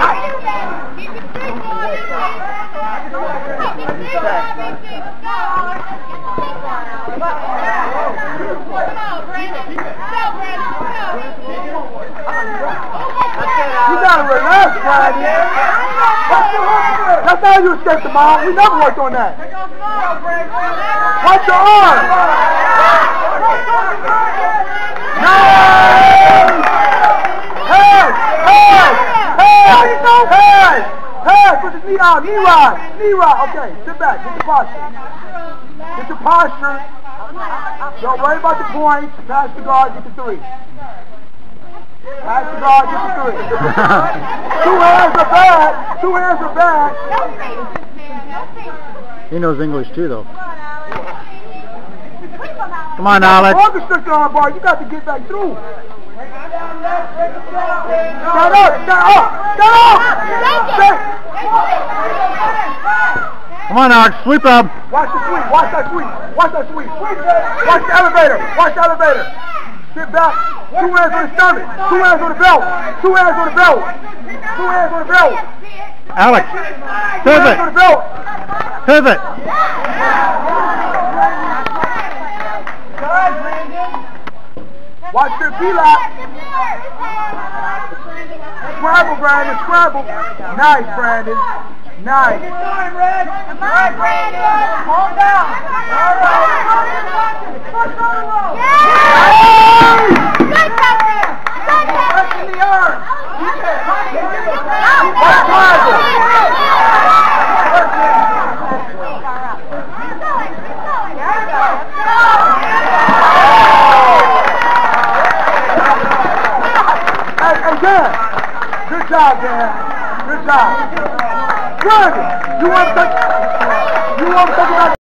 You gotta relax, Brady. That's how you escape the mob. We never worked on that. Watch your arm. Nice! Head! Put the knee out. Knee ride. Okay, sit back. Get your posture. Don't worry about the points. Pass the guard. Get the 3. Pass the guard. Get the 3. 2 hands are bad. He knows English too, though. Come on, Alex. Hold the stick on, bar. You got to get back through. Stand up. Come on, Alex. Sweep up. Watch that sweep. Watch the elevator. Sit back. 2 hands on the stomach. 2 hands on the belt. Alex. Pivot. Watch the V-lock. Scramble, Brandon. Nice, Brandon. Nice. Come on, Brandon. Calm down. All right. Good touch. In the arm. Hey, Dan. Good job, Dan. Good job. Good. You want to talk about